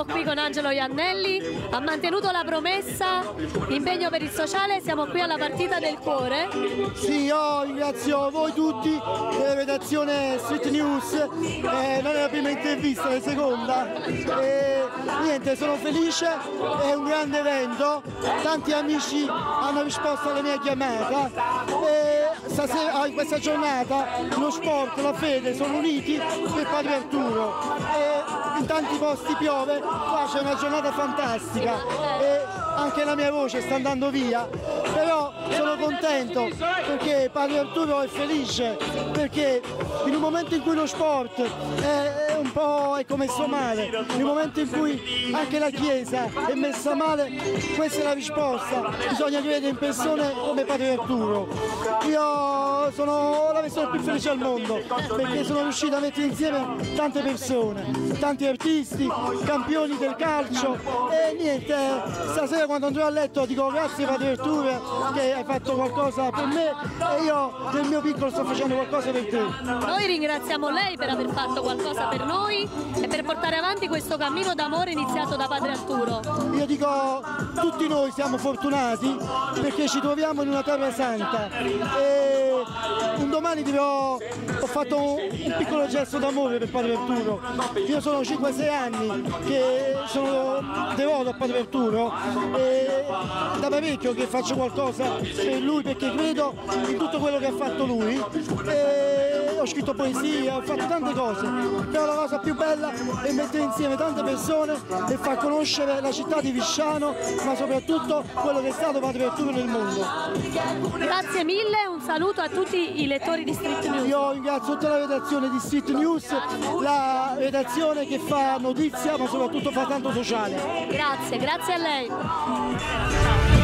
Siamo qui con Angelo Iannelli, ha mantenuto la promessa, impegno per il sociale, siamo qui alla partita del cuore. Sì, io ringrazio voi tutti della redazione Street News, non è la prima intervista, è la seconda. Niente, sono felice, è un grande evento, tanti amici hanno risposto alla mia chiamata. Stasera, in questa giornata, lo sport, la fede sono uniti per Padre Arturo. In tanti posti piove, qua c'è una giornata fantastica e anche la mia voce sta andando via, però sono contento perché Padre Arturo è felice, perché in un momento in cui lo sport è un po' messo male, in un momento in cui anche la Chiesa è messa male, questa è la risposta, bisogna credere in persone come Padre Arturo. Io sono la persona più felice al mondo perché sono riuscito a mettere insieme tante persone, tanti artisti, campioni del calcio e niente, stasera quando andrò a letto dico grazie Padre Arturo che hai fatto qualcosa per me e io nel mio piccolo sto facendo qualcosa per te. Noi ringraziamo lei per aver fatto qualcosa per noi e per portare avanti questo cammino d'amore iniziato da Padre Arturo. Io dico tutti noi siamo fortunati perché ci troviamo in una terra santa e un domani ho fatto un piccolo gesto d'amore per Padre Arturo. Io sono 5-6 anni che sono devoto a Padre Arturo e da parecchio che faccio qualcosa per lui perché credo in tutto quello che ha fatto lui. E ho scritto poesia, ho fatto tante cose, però la cosa più bella è mettere insieme tante persone e far conoscere la città di Visciano, ma soprattutto quello che è stato Padre Arturo nel mondo. Grazie mille, un saluto a tutti i lettori di Street News. Io ringrazio tutta la redazione di Street News, la redazione che fa notizia ma soprattutto fa tanto sociale. Grazie, grazie a lei.